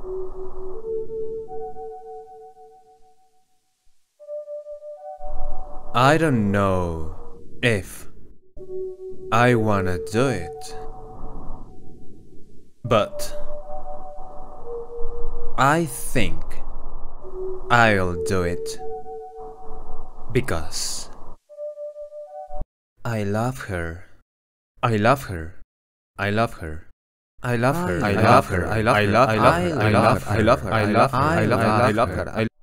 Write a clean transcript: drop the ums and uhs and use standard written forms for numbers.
I don't know if I wanna do it, but I think I'll do it because I love her. I love her. I love her. I love her. I love her. I love her. I love her. I love her. I love her. I love her. I love her. I love her.